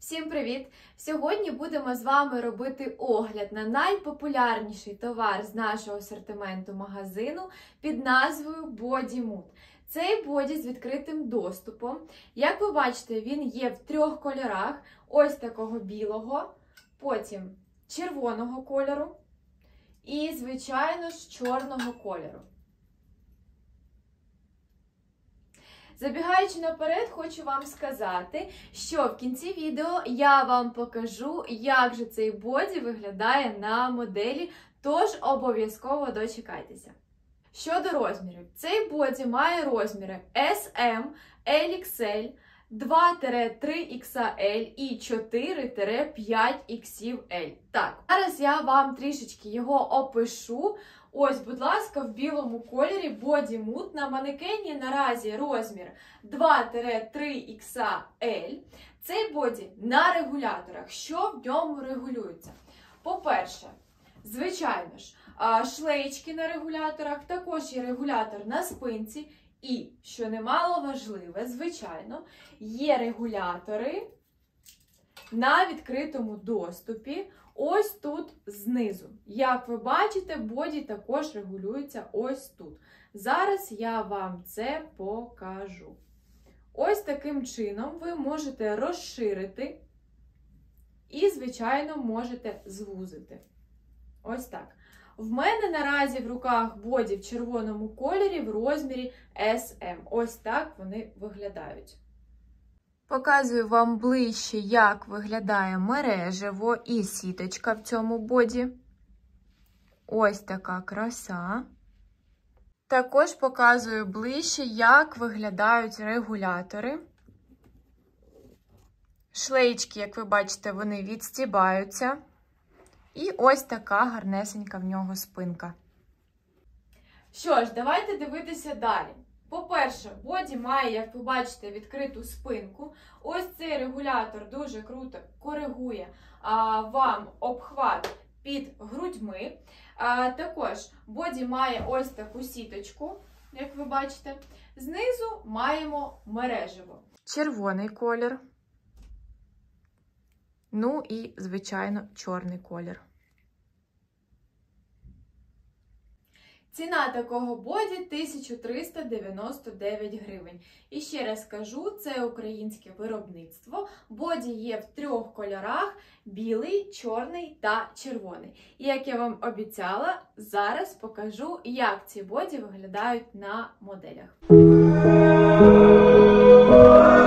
Всім привіт! Сьогодні будемо з вами робити огляд на найпопулярніший товар з нашого асортименту магазину під назвою Body Mood. Цей боді з відкритим доступом. Як ви бачите, він є в трьох кольорах. Ось такого білого, потім червоного кольору і, звичайно ж, чорного кольору. Забігаючи наперед, хочу вам сказати, що в кінці відео я вам покажу, як же цей боді виглядає на моделі, тож обов'язково дочекайтеся. Щодо розмірів, цей боді має розміри SM, LXL, 2-3XL і 4-5XL. Так, зараз я вам трішечки його опишу. Ось, будь ласка, в білому кольорі Body Mood на манекені наразі розмір 2-3XL. Цей боді на регуляторах. Що в ньому регулюється? По-перше, звичайно ж, шлеєчки на регуляторах, також є регулятор на спинці і, що немало важливе, звичайно, є регулятори на відкритому доступі. Ось тут знизу. Як ви бачите, боді також регулюється ось тут. Зараз я вам це покажу. Ось таким чином ви можете розширити і, звичайно, можете звузити. Ось так. В мене наразі в руках боді в червоному кольорі в розмірі SM. Ось так вони виглядають. Показую вам ближче, як виглядає мережево і сіточка в цьому боді. Ось така краса. Також показую ближче, як виглядають регулятори. Шлеєчки, як ви бачите, вони відстібаються. І ось така гарнесенька в нього спинка. Що ж, давайте дивитися далі. По-перше, боді має, як ви бачите, відкриту спинку. Ось цей регулятор дуже круто коригує вам обхват під грудьми. Також боді має ось таку сіточку, як ви бачите. Знизу маємо мережево. Червоний колір. Ну і, звичайно, чорний колір. Ціна такого боді 1399 гривень. І ще раз кажу, це українське виробництво. Боді є в трьох кольорах – білий, чорний та червоний. І як я вам обіцяла, зараз покажу, як ці боді виглядають на моделях.